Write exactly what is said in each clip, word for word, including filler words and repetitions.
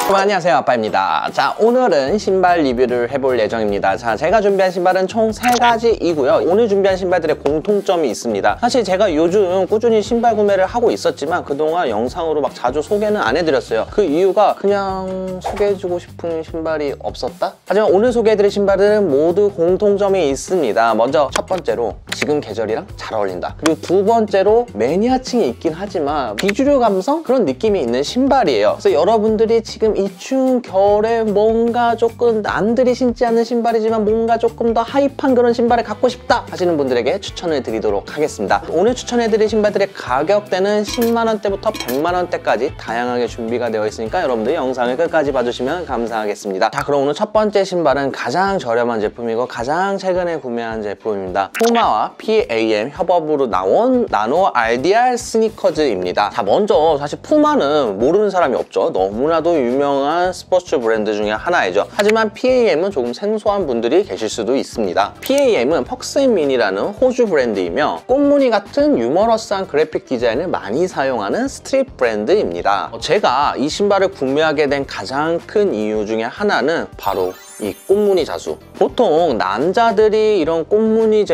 안녕하세요, 아빠입니다. 자, 오늘은 신발 리뷰를 해볼 예정입니다. 자, 제가 준비한 신발은 총 세 가지이고요. 오늘 준비한 신발들의 공통점이 있습니다. 사실 제가 요즘 꾸준히 신발 구매를 하고 있었지만 그동안 영상으로 막 자주 소개는 안 해드렸어요. 그 이유가 그냥 소개해주고 싶은 신발이 없었다? 하지만 오늘 소개해드릴 신발은 모두 공통점이 있습니다. 먼저 첫 번째로 지금 계절이랑 잘 어울린다. 그리고 두 번째로 매니아층이 있긴 하지만 비주류 감성? 그런 느낌이 있는 신발이에요. 그래서 여러분들이 지금 이 추운 겨울에 뭔가 조금 남들이 신지 않는 신발이지만 뭔가 조금 더 하이판 그런 신발을 갖고 싶다 하시는 분들에게 추천을 드리도록 하겠습니다. 오늘 추천해드릴 신발들의 가격대는 십만 원대부터 백만 원대까지 다양하게 준비가 되어 있으니까 여러분들 영상을 끝까지 봐주시면 감사하겠습니다. 자, 그럼 오늘 첫 번째 신발은 가장 저렴한 제품이고 가장 최근에 구매한 제품입니다. 푸마와 피에이엠 협업으로 나온 나노 알디알 스니커즈입니다. 자, 먼저 사실 푸마는 모르는 사람이 없죠. 너무나도 유명한 스포츠 브랜드 중에 하나이죠. 하지만 피에이엠은 조금 생소한 분들이 계실 수도 있습니다. 피에이엠은 퍽스앤민이라는 호주 브랜드이며 꽃무늬 같은 유머러스한 그래픽 디자인을 많이 사용하는 스트릿 브랜드입니다. 제가 이 신발을 구매하게 된 가장 큰 이유 중에 하나는 바로 이 꽃무늬 자수. 보통 남자들이 이런 꽃무늬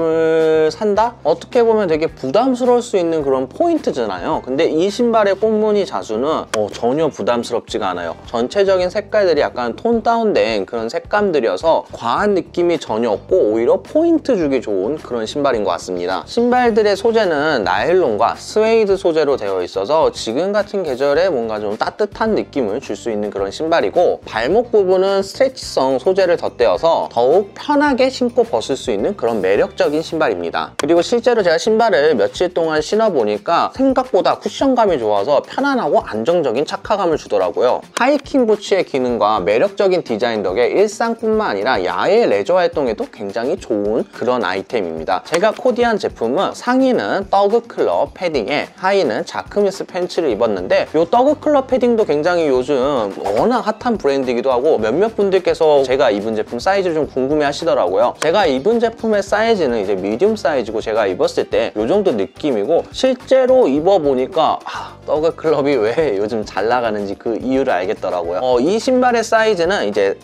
제품을 산다? 어떻게 보면 되게 부담스러울 수 있는 그런 포인트잖아요. 근데 이 신발의 꽃무늬 자수는 어, 전혀 부담스럽지가 않아요. 전체적인 색깔들이 약간 톤 다운된 그런 색감들이어서 과한 느낌이 전혀 없고 오히려 포인트 주기 좋은 그런 신발인 것 같습니다. 신발들의 소재는 나일론과 스웨이드 소재로 되어 있어서 지금 같은 계절에 뭔가 좀 따뜻한 느낌을 줄 수 있는 그런 신발이고, 발목 부분은 스트레치 소재를 덧대어서 더욱 편하게 신고 벗을 수 있는 그런 매력적인 신발입니다. 그리고 실제로 제가 신발을 며칠 동안 신어보니까 생각보다 쿠션감이 좋아서 편안하고 안정적인 착화감을 주더라고요. 하이킹 부츠의 기능과 매력적인 디자인 덕에 일상뿐만 아니라 야외 레저 활동에도 굉장히 좋은 그런 아이템입니다. 제가 코디한 제품은 상의는 더그클럽 패딩에 하의는 자크미스 팬츠를 입었는데 이 더그클럽 패딩도 굉장히 요즘 워낙 핫한 브랜드이기도 하고 몇몇 분들께서 제가 입은 제품 사이즈를 좀 궁금해 하시더라고요. 제가 입은 제품의 사이즈는 이제 미디움 사이즈고 제가 입었을 때 이 정도 느낌이고, 실제로 입어보니까 아, 더그클럽이 왜 요즘 잘 나가는지 그 이유를 알겠더라고요. 어, 이 신발의 사이즈는 이제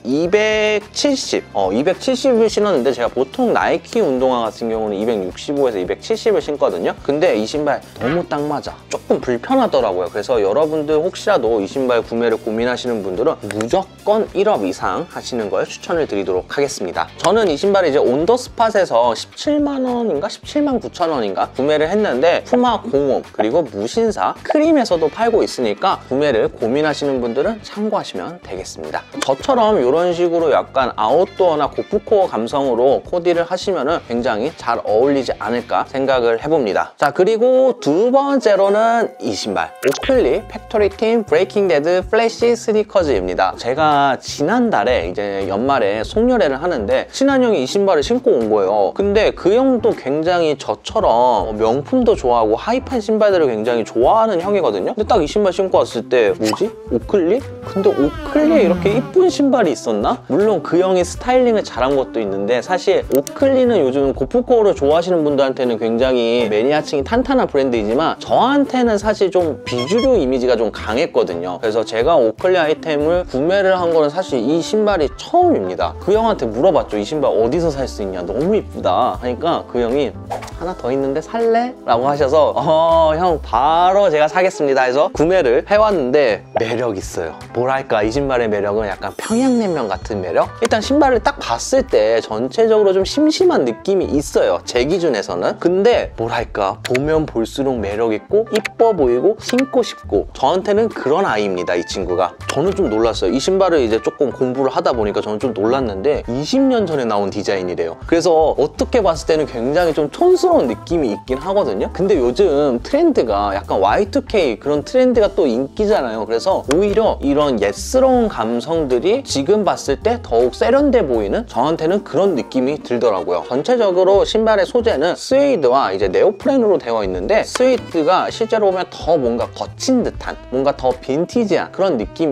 이백칠십, 어, 이백칠십을 신었는데 제가 보통 나이키 운동화 같은 경우는 이백육십오에서 이백칠십을 신거든요. 근데 이 신발 너무 딱 맞아. 조금 불편하더라고요. 그래서 여러분들 혹시라도 이 신발 구매를 고민하시는 분들은 무조건 일 업 이상 하시는 걸 추천을 드리도록 하겠습니다. 저는 이 신발을 이제 온더스팟에서 십칠만 원인가 십칠만 구천 원인가 구매를 했는데 푸마 공홈 그리고 무신사 크림에서도 팔고 있으니까 구매를 고민하시는 분들은 참고하시면 되겠습니다. 저처럼 이런 식으로 약간 아웃도어나 고프코어 감성으로 코디를 하시면 굉장히 잘 어울리지 않을까 생각을 해봅니다. 자, 그리고 두 번째로는 이 신발 오클리 팩토리팀 브레이킹 데드 플래시 스니커즈입니다. 제가 지난달에 이제 연말에 송년회를 하는데 친한 형이 이 신발을 신고 온 거예요. 근데 그 형도 굉장히 저처럼 명품도 좋아하고 하이판 신발들을 굉장히 좋아하는 형이거든요. 근데 딱 이 신발 신고 왔을 때 뭐지? 오클리? 근데 오클리에 이렇게 이쁜 신발이 있었나? 물론 그 형이 스타일링을 잘한 것도 있는데 사실 오클리는 요즘 고프코어를 좋아하시는 분들한테는 굉장히 매니아층이 탄탄한 브랜드이지만 저한테는 사실 좀 비주류 이미지가 좀 강했거든요. 그래서 제가 오클리 아이템을 구매를 한 거는 사실 이 신발이 처음입니다. 그 형한테 물어봤죠. 이 신발 어디서 살 수 있냐? 너무 이쁘다 하니까 그 형이 하나 더 있는데 살래? 라고 하셔서 어, 형 바로 제가 사겠습니다 해서 구매를 해왔는데 매력 있어요. 뭐랄까, 이 신발의 매력은 약간 평양냉면 같은 매력? 일단 신발을 딱 봤을 때 전체적으로 좀 심심한 느낌이 있어요. 제 기준에서는. 근데 뭐랄까, 보면 볼수록 매력 있고 이뻐 보이고 신고 싶고, 저한테는 그런 아이입니다, 이 친구가. 저는 좀 놀랐어요. 이 신발을 이제 조금 공부를 하다 보니까 저는 좀 놀랐는데 이십 년 전에 나온 디자인이래요. 그래서 어떻게 봤을 때는 굉장히 좀 촌스러운 느낌이 있긴 하거든요. 근데 요즘 트렌드가 약간 와이 투 케이 그런 트렌드가 또 인기잖아요. 그래서 오히려 이런 옛스러운 감성들이 지금 봤을 때 더욱 세련돼 보이는, 저한테는 그런 느낌이 들더라고요. 전체적으로 신발의 소재는 스웨이드와 이제 네오프렌으로 되어 있는데 스웨이드가 실제로 보면 더 뭔가 거친 듯한, 뭔가 더 빈티지한 그런 느낌이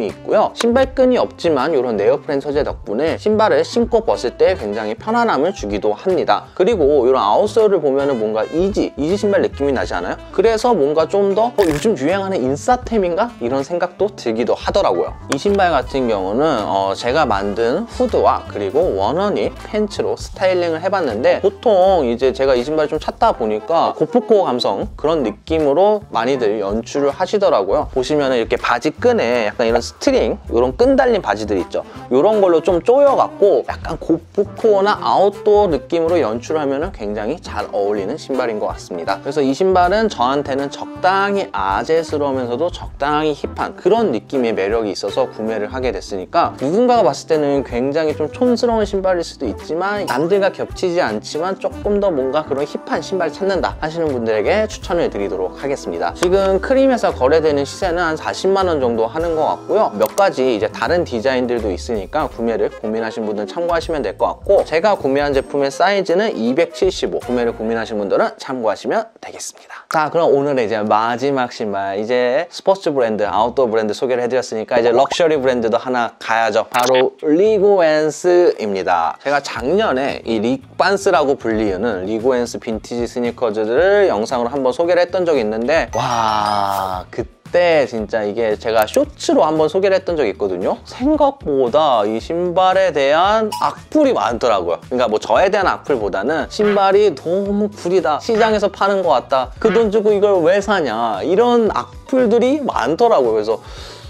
있고요. 신발끈이 없지만 이런 네오프렌 소재 덕분에 신발을 신고 벗을 때 굉장히 편안함을 주기도 합니다. 그리고 이런 아웃솔을 보면은 뭔가 이지, 이지 신발 느낌이 나지 않아요? 그래서 뭔가 좀 더 어, 요즘 유행하는 인싸템인가? 이런 생각도 들기도 하더라고요. 이 신발 같은 경우는 어, 제가 만든 후드와 그리고 원원이 팬츠로 스타일링을 해봤는데, 보통 이제 제가 이 신발 좀 찾다 보니까 고프코 감성 그런 느낌으로 많이들 연출을 하시더라고요. 보시면 이렇게 바지 끈에 약간 이런 스트링, 이런 끈 달린 바지들 있죠. 이런 걸로 좀 조여갖고 약간 고프코나 아웃도어 느낌으로 연출하면 굉장히 잘 어울리는 신발인 것 같습니다. 그래서 이 신발은 저한테는 적당히 아재스러우면서도 적당히 힙한 그런 느낌의 매력이 있어서 구매를 하게 됐으니까, 누군가가 봤을 때는 굉장히 좀 촌스러운 신발일 수도 있지만 남들과 겹치지 않지만 조금 더 뭔가 그런 힙한 신발 찾는다 하시는 분들에게 추천을 드리도록 하겠습니다. 지금 크림에서 거래되는 시세는 한 사십만 원 정도 하는 것 같고요. 몇 가지 이제 다른 디자인들도 있으니까 구매를 고민하신 분들은 참고하시면 될 것 같고, 제가 구매한 제품의 사이즈는 이백칠십오, 구매를 고민하신 분들은 참고하시면 되겠습니다. 자, 그럼 오늘의 이제 마지막 신발, 이제 스포츠 브랜드, 아웃도어 브랜드 소개를 해드렸으니까 이제 럭셔리 브랜드도 하나 가야죠. 바로 리고엔스입니다. 제가 작년에 이 릭반스라고 불리우는 리고엔스 빈티지 스니커즈들을 영상으로 한번 소개를 했던 적이 있는데, 와, 그때 진짜 이게 제가 쇼츠로 한번 소개를 했던 적이 있거든요. 생각보다 이 신발에 대한 악플이 많더라고요. 그러니까 뭐 저에 대한 악플보다는 신발이 너무 구리다, 시장에서 파는 것 같다, 그 돈 주고 이걸 왜 사냐, 이런 악플들이 많더라고요. 그래서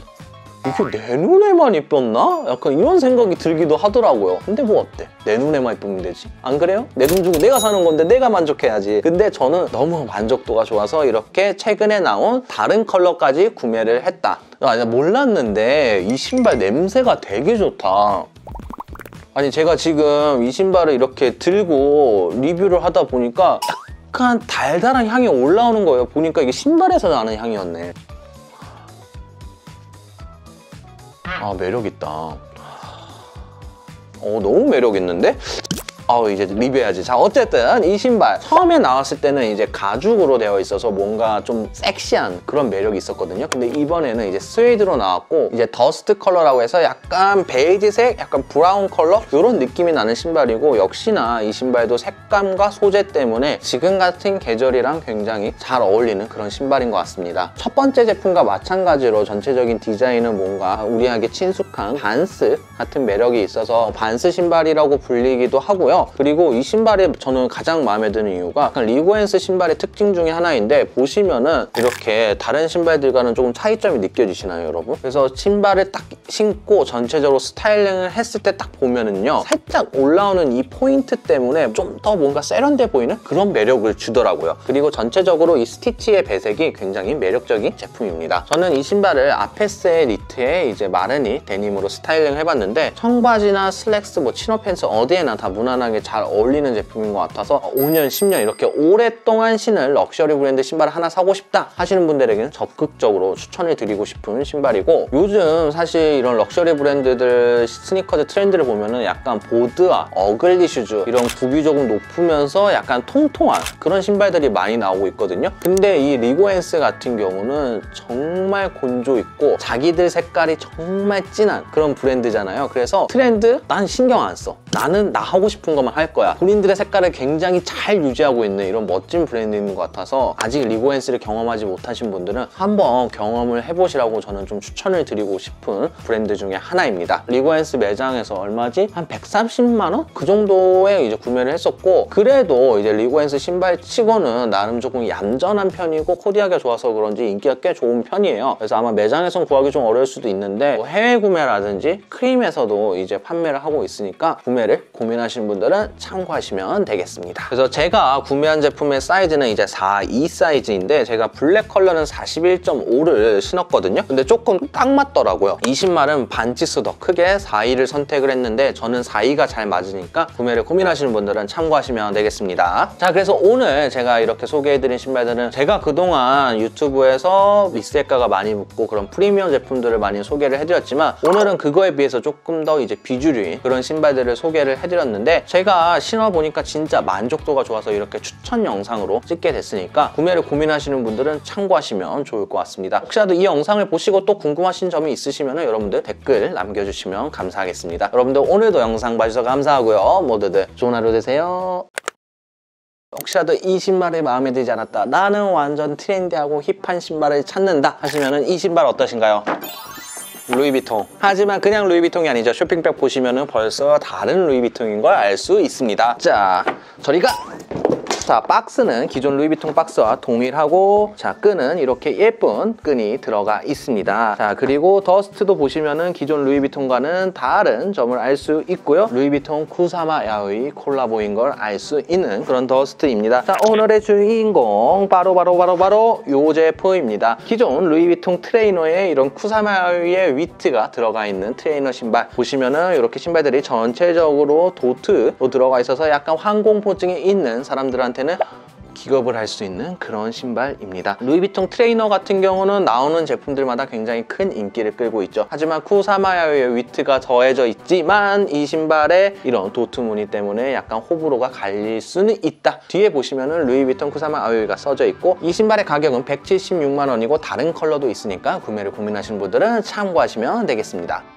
이게 내 눈에만 이뻤나? 약간 이런 생각이 들기도 하더라고요. 근데 뭐 어때? 내 눈에만 이쁘면 되지? 안 그래요? 내 돈 주고 내가 사는 건데 내가 만족해야지. 근데 저는 너무 만족도가 좋아서 이렇게 최근에 나온 다른 컬러까지 구매를 했다. 아니, 몰랐는데 이 신발 냄새가 되게 좋다. 아니, 제가 지금 이 신발을 이렇게 들고 리뷰를 하다 보니까 약간 달달한 향이 올라오는 거예요. 보니까 이게 신발에서 나는 향이었네. 아, 매력있다. 어, 너무 매력있는데? 아, 이제 리뷰해야지. 자, 어쨌든 이 신발 처음에 나왔을 때는 이제 가죽으로 되어 있어서 뭔가 좀 섹시한 그런 매력이 있었거든요. 근데 이번에는 이제 스웨이드로 나왔고, 이제 더스트 컬러라고 해서 약간 베이지색, 약간 브라운 컬러 이런 느낌이 나는 신발이고, 역시나 이 신발도 색감과 소재 때문에 지금 같은 계절이랑 굉장히 잘 어울리는 그런 신발인 것 같습니다. 첫 번째 제품과 마찬가지로 전체적인 디자인은 뭔가 우리에게 친숙한 반스 같은 매력이 있어서 반스 신발이라고 불리기도 하고요. 그리고 이 신발이 저는 가장 마음에 드는 이유가 약간 리고엔스 신발의 특징 중에 하나인데, 보시면은 이렇게 다른 신발들과는 조금 차이점이 느껴지시나요, 여러분? 그래서 신발을 딱 신고 전체적으로 스타일링을 했을 때 딱 보면은요, 살짝 올라오는 이 포인트 때문에 좀 더 뭔가 세련돼 보이는 그런 매력을 주더라고요. 그리고 전체적으로 이 스티치의 배색이 굉장히 매력적인 제품입니다. 저는 이 신발을 아페스의 니트에 이제 마르니 데님으로 스타일링을 해봤는데, 청바지나 슬랙스, 뭐 치노 팬츠 어디에나 다 무난하게 잘 어울리는 제품인 것 같아서 오 년, 십 년 이렇게 오랫동안 신을 럭셔리 브랜드 신발을 하나 사고 싶다 하시는 분들에게는 적극적으로 추천을 드리고 싶은 신발이고, 요즘 사실 이런 럭셔리 브랜드들 스니커즈 트렌드를 보면은 약간 보드와 어글리 슈즈, 이런 굽이 조금 높으면서 약간 통통한 그런 신발들이 많이 나오고 있거든요. 근데 이 리고엔스 같은 경우는 정말 곤조 있고 자기들 색깔이 정말 진한 그런 브랜드잖아요. 그래서 트렌드 난 신경 안 써. 나는 나 하고 싶은 것만 할 거야. 본인들의 색깔을 굉장히 잘 유지하고 있는 이런 멋진 브랜드인 것 같아서, 아직 리고엔스를 경험하지 못하신 분들은 한번 경험을 해보시라고 저는 좀 추천을 드리고 싶은 브랜드 중에 하나입니다. 리고엔스 매장에서 얼마지? 한 백삼십만 원? 그 정도에 이제 구매를 했었고, 그래도 이제 리고엔스 신발 치고는 나름 조금 얌전한 편이고 코디하기가 좋아서 그런지 인기가 꽤 좋은 편이에요. 그래서 아마 매장에선 구하기 좀 어려울 수도 있는데, 뭐 해외 구매라든지 크림에서도 이제 판매를 하고 있으니까 구매를 고민하시는 분들은 참고하시면 되겠습니다. 그래서 제가 구매한 제품의 사이즈는 이제 사십이 사이즈인데, 제가 블랙 컬러는 사십일 점 오를 신었거든요. 근데 조금 딱 맞더라고요. 이 신발은 반치수 더 크게 사십이를 선택을 했는데, 저는 사십이가 잘 맞으니까 구매를 고민하시는 분들은 참고하시면 되겠습니다. 자, 그래서 오늘 제가 이렇게 소개해드린 신발들은 제가 그동안 유튜브에서 리셀가가 많이 붙고 그런 프리미엄 제품들을 많이 소개를 해드렸지만, 오늘은 그거에 비해서 조금 더 이제 비주류인 그런 신발들을 소개를 해드렸는데, 제가 신어보니까 진짜 만족도가 좋아서 이렇게 추천 영상으로 찍게 됐으니까 구매를 고민하시는 분들은 참고하시면 좋을 것 같습니다. 혹시라도 이 영상을 보시고 또 궁금하신 점이 있으시면 여러분들 댓글 남겨주시면 감사하겠습니다. 여러분들 오늘도 영상 봐주셔서 감사하고요. 모두들 좋은 하루 되세요. 혹시라도 이 신발이 마음에 들지 않았다, 나는 완전 트렌디하고 힙한 신발을 찾는다 하시면은 이 신발 어떠신가요? 루이비통. 하지만 그냥 루이비통이 아니죠. 쇼핑백 보시면은 벌써 다른 루이비통인 걸 알 수 있습니다. 자, 저리가! 자, 박스는 기존 루이비통 박스와 동일하고, 자, 끈은 이렇게 예쁜 끈이 들어가 있습니다. 자, 그리고 더스트도 보시면은 기존 루이비통과는 다른 점을 알 수 있고요. 루이비통 쿠사마 야의 콜라보인 걸 알 수 있는 그런 더스트입니다. 자, 오늘의 주인공 바로 바로 바로 바로 요 제품입니다. 기존 루이비통 트레이너에 이런 쿠사마 야의 위트가 들어가 있는 트레이너 신발 보시면은 이렇게 신발들이 전체적으로 도트로 들어가 있어서 약간 항공포증이 있는 사람들한테 는 기겁을 할 수 있는 그런 신발입니다. 루이비통 트레이너 같은 경우는 나오는 제품들마다 굉장히 큰 인기를 끌고 있죠. 하지만 쿠사마야의 위트가 더해져 있지만 이 신발에 이런 도트 무늬 때문에 약간 호불호가 갈릴 수는 있다. 뒤에 보시면은 루이비통 쿠사마 아요이가 써져 있고, 이 신발의 가격은 백칠십육만 원이고 다른 컬러도 있으니까 구매를 고민하시는 분들은 참고하시면 되겠습니다.